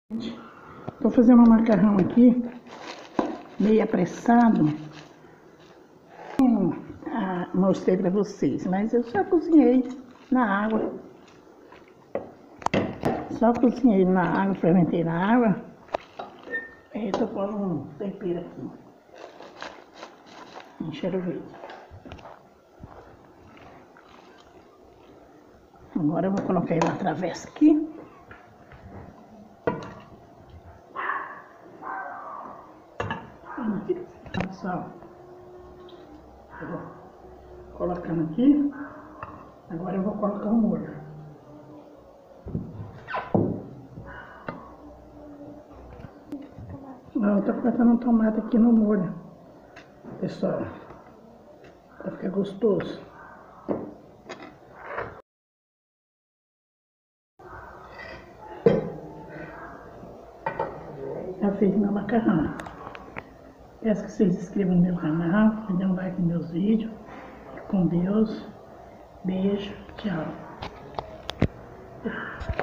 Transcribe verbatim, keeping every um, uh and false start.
Tô fazendo um macarrão aqui, meio apressado. Hum, ah, mostrei pra vocês, mas eu só cozinhei na água. Só cozinhei na água, fermentei na água. Aí tô pondo um tempero aqui. Um cheiro verde. Agora eu vou colocar ele na travessa aqui. Sal. Eu vou colocando aqui. Agora eu vou colocar o molho. Eu tô cortando um tomate aqui no molho, pessoal, pra ficar gostoso. Já fiz meu macarrão. Peço que vocês se inscrevam no meu canal, dêem um like nos meus vídeos. Com Deus. Beijo. Tchau.